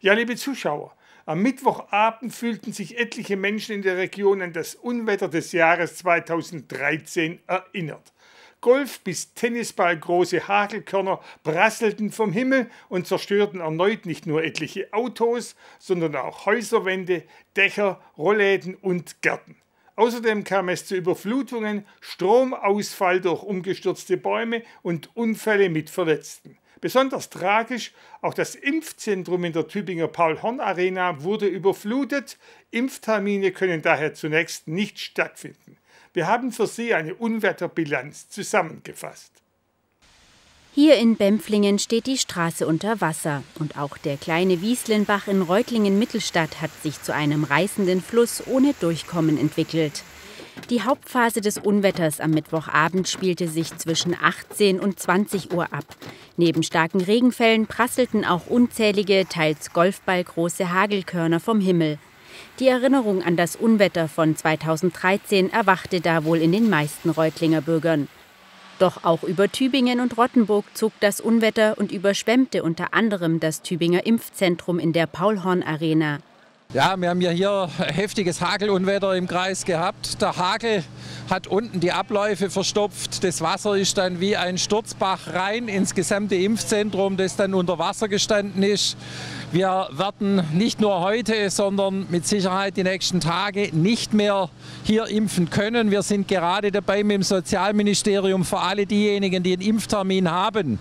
Ja, liebe Zuschauer, am Mittwochabend fühlten sich etliche Menschen in der Region an das Unwetter des Jahres 2013 erinnert. Golf- bis Tennisball große Hagelkörner prasselten vom Himmel und zerstörten erneut nicht nur etliche Autos, sondern auch Häuserwände, Dächer, Rollläden und Gärten. Außerdem kam es zu Überflutungen, Stromausfall durch umgestürzte Bäume und Unfälle mit Verletzten. Besonders tragisch, auch das Impfzentrum in der Tübinger Paul-Horn-Arena wurde überflutet. Impftermine können daher zunächst nicht stattfinden. Wir haben für Sie eine Unwetterbilanz zusammengefasst. Hier in Bempflingen steht die Straße unter Wasser und auch der kleine Wieslenbach in Reutlingen-Mittelstadt hat sich zu einem reißenden Fluss ohne Durchkommen entwickelt. Die Hauptphase des Unwetters am Mittwochabend spielte sich zwischen 18 und 20 Uhr ab. Neben starken Regenfällen prasselten auch unzählige, teils golfballgroße Hagelkörner vom Himmel. Die Erinnerung an das Unwetter von 2013 erwachte da wohl in den meisten Reutlinger Bürgern. Doch auch über Tübingen und Rottenburg zog das Unwetter und überschwemmte unter anderem das Tübinger Impfzentrum in der Paul-Horn-Arena. Ja, wir haben ja hier heftiges Hagelunwetter im Kreis gehabt. Der Hagel hat unten die Abläufe verstopft. Das Wasser ist dann wie ein Sturzbach rein ins gesamte Impfzentrum, das dann unter Wasser gestanden ist. Wir werden nicht nur heute, sondern mit Sicherheit die nächsten Tage nicht mehr hier impfen können. Wir sind gerade dabei, mit dem Sozialministerium für alle diejenigen, die einen Impftermin haben,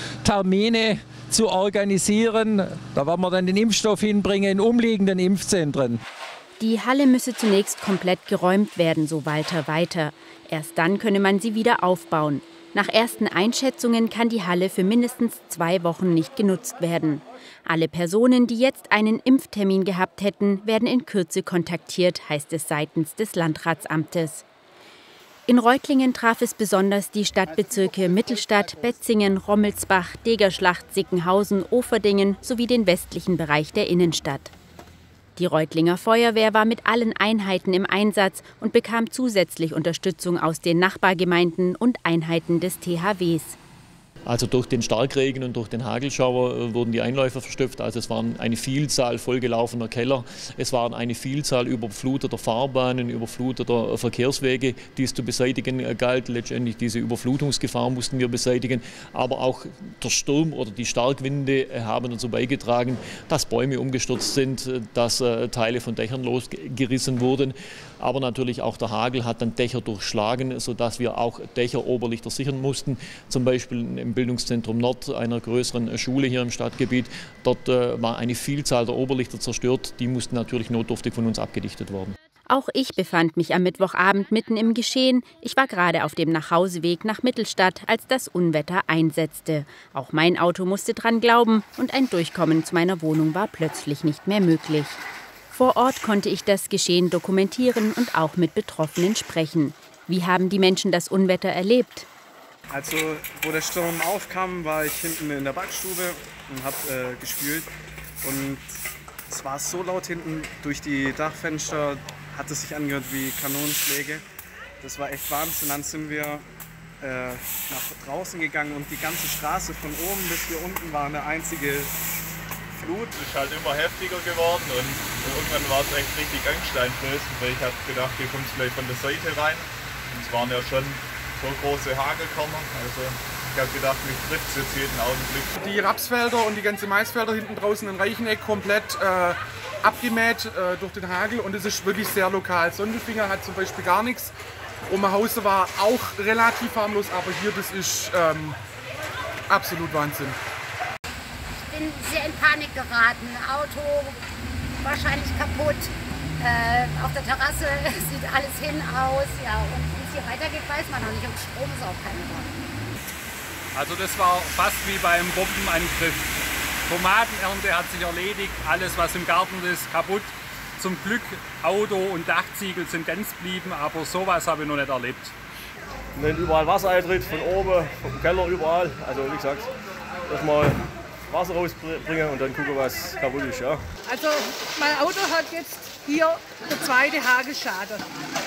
Termine zu organisieren. Da werden wir dann den Impfstoff hinbringen in umliegenden Impfzentren. Die Halle müsse zunächst komplett geräumt werden, so Walter Weiter. Erst dann könne man sie wieder aufbauen. Nach ersten Einschätzungen kann die Halle für mindestens 2 Wochen nicht genutzt werden. Alle Personen, die jetzt einen Impftermin gehabt hätten, werden in Kürze kontaktiert, heißt es seitens des Landratsamtes. In Reutlingen traf es besonders die Stadtbezirke Mittelstadt, Betzingen, Rommelsbach, Degerschlacht, Sickenhausen, Oferdingen sowie den westlichen Bereich der Innenstadt. Die Reutlinger Feuerwehr war mit allen Einheiten im Einsatz und bekam zusätzlich Unterstützung aus den Nachbargemeinden und Einheiten des THWs. Also durch den Starkregen und durch den Hagelschauer wurden die Einläufer verstopft. Also es waren eine Vielzahl vollgelaufener Keller. Es waren eine Vielzahl überfluteter Fahrbahnen, überfluteter Verkehrswege, die es zu beseitigen galt. Letztendlich diese Überflutungsgefahr mussten wir beseitigen. Aber auch der Sturm oder die Starkwinde haben dazu beigetragen, dass Bäume umgestürzt sind, dass Teile von Dächern losgerissen wurden. Aber natürlich auch der Hagel hat dann Dächer durchschlagen, sodass wir auch Dächer, Oberlichter sichern mussten. Zum Beispiel im Bildungszentrum Nord, einer größeren Schule hier im Stadtgebiet. Dort war eine Vielzahl der Oberlichter zerstört. Die mussten natürlich notdürftig von uns abgedichtet werden. Auch ich befand mich am Mittwochabend mitten im Geschehen. Ich war gerade auf dem Nachhauseweg nach Mittelstadt, als das Unwetter einsetzte. Auch mein Auto musste dran glauben und ein Durchkommen zu meiner Wohnung war plötzlich nicht mehr möglich. Vor Ort konnte ich das Geschehen dokumentieren und auch mit Betroffenen sprechen. Wie haben die Menschen das Unwetter erlebt? Also, wo der Sturm aufkam, war ich hinten in der Backstube und habe gespült. Und es war so laut hinten, durch die Dachfenster hat es sich angehört wie Kanonenschläge. Das war echt Wahnsinn. Dann sind wir nach draußen gegangen und die ganze Straße von oben bis hier unten war eine einzige Flut. Es ist halt immer heftiger geworden und irgendwann war es echt richtig angsteinflößend, weil ich habe gedacht, hier kommt es gleich von der Seite rein. Und es waren ja schon so große Hagelkörner, also ich habe gedacht, mich trifft es jetzt jeden Augenblick. Die Rapsfelder und die ganzen Maisfelder hinten draußen in Reicheneck komplett abgemäht durch den Hagel und es ist wirklich sehr lokal. Sondelfinger hat zum Beispiel gar nichts. Omerhausen war auch relativ harmlos, aber hier, das ist absolut Wahnsinn. Ich bin sehr in Panik geraten. Auto wahrscheinlich kaputt. Auf der Terrasse sieht alles hin aus. Ja, und wie es hier weitergeht, weiß man noch nicht. Und Strom ist auch keine Ahnung. Also das war fast wie beim Bombenangriff. Tomatenernte hat sich erledigt, alles was im Garten ist kaputt. Zum Glück Auto und Dachziegel sind ganz geblieben, aber sowas habe ich noch nicht erlebt. Wenn überall Wasser eintritt, von oben, vom Keller, überall. Also wie gesagt, erstmal Wasser rausbringen und dann gucken, was kaputt ist. Ja. Also mein Auto hat jetzt hier der zweite Hagelschaden.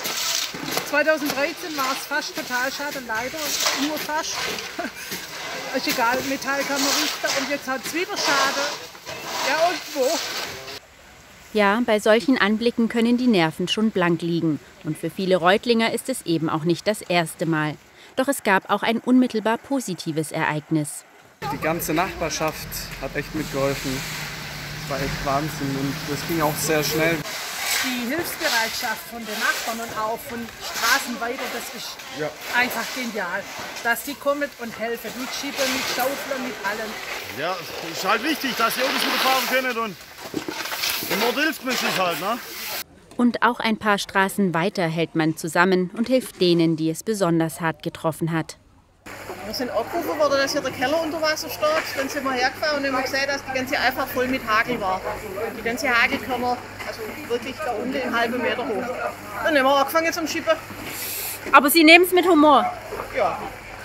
2013 war es fast Totalschaden, leider nur fast. Ist egal, Metall kann man richten und jetzt hat es wieder Schaden. Ja, und wo? Ja, bei solchen Anblicken können die Nerven schon blank liegen. Und für viele Reutlinger ist es eben auch nicht das erste Mal. Doch es gab auch ein unmittelbar positives Ereignis. Die ganze Nachbarschaft hat echt mitgeholfen. Das war echt Wahnsinn und das ging auch sehr schnell. Die Hilfsbereitschaft von den Nachbarn und auch von Straßen weiter, das ist einfach genial. Dass die kommen und helfen, mit Schiebern, mit Schaufeln, mit allem. Ja, es ist halt wichtig, dass die Autos wieder fahren können und im Ort hilft man sich halt, ne? Und auch ein paar Straßen weiter hält man zusammen und hilft denen, die es besonders hart getroffen hat. Wir sind abgerufen worden, dass hier der Keller unter Wasser steht. Dann sind wir hergefahren und haben gesehen, dass die ganze einfach voll mit Hagel war. Die ganze Hagelkörner, also wirklich da unten einen halben Meter hoch. Dann haben wir angefangen zum Schippen. Aber Sie nehmen es mit Humor? Ja.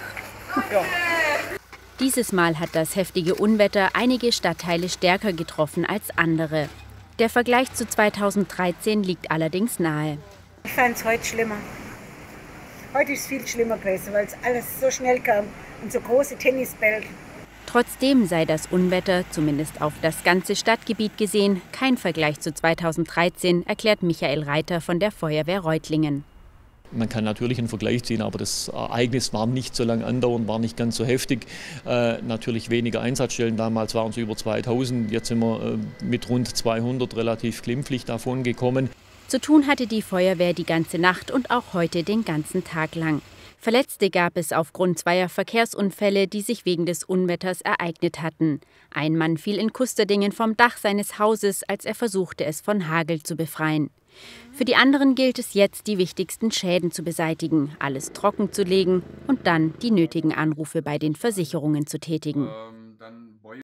Dieses Mal hat das heftige Unwetter einige Stadtteile stärker getroffen als andere. Der Vergleich zu 2013 liegt allerdings nahe. Ich fand es heute schlimmer. Heute ist es viel schlimmer gewesen, weil es alles so schnell kam und so große Tennisbälle. Trotzdem sei das Unwetter, zumindest auf das ganze Stadtgebiet gesehen, kein Vergleich zu 2013, erklärt Michael Reiter von der Feuerwehr Reutlingen. Man kann natürlich einen Vergleich ziehen, aber das Ereignis war nicht so lang andauernd, war nicht ganz so heftig. Natürlich weniger Einsatzstellen, damals waren es über 2000, jetzt sind wir mit rund 200 relativ glimpflich davon gekommen. Zu tun hatte die Feuerwehr die ganze Nacht und auch heute den ganzen Tag lang. Verletzte gab es aufgrund zweier Verkehrsunfälle, die sich wegen des Unwetters ereignet hatten. Ein Mann fiel in Kusterdingen vom Dach seines Hauses, als er versuchte, es von Hagel zu befreien. Für die anderen gilt es jetzt, die wichtigsten Schäden zu beseitigen, alles trocken zu legen und dann die nötigen Anrufe bei den Versicherungen zu tätigen.